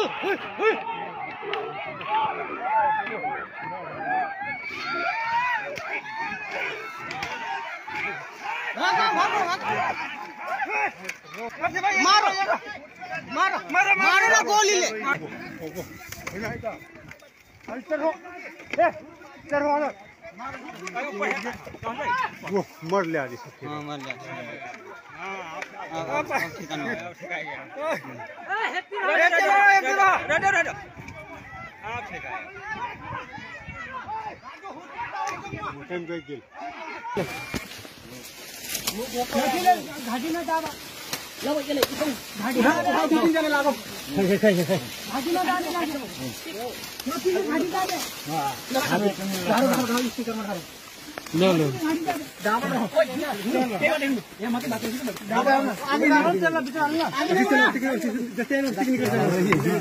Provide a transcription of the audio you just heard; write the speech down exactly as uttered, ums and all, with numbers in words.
मारो मारो मारो ना गोली ले चलो ए चलो वो मर लिया जी हां मर लिया हां आप ठिकाना है ए हैप्पी रेडो रेडो रेडो आप ठिकाना मोटन गई घाटी में दाबा लो चले घाटी घाटी तीन जने लागो घाटी में दाने लागे यो तीन घाटी दाने हां दारो दारो दारो स्पीकर में दारो लो लो दाबा ये मत बात दाबा आगे चल बेटा आगे चल जैसे टेक्निकल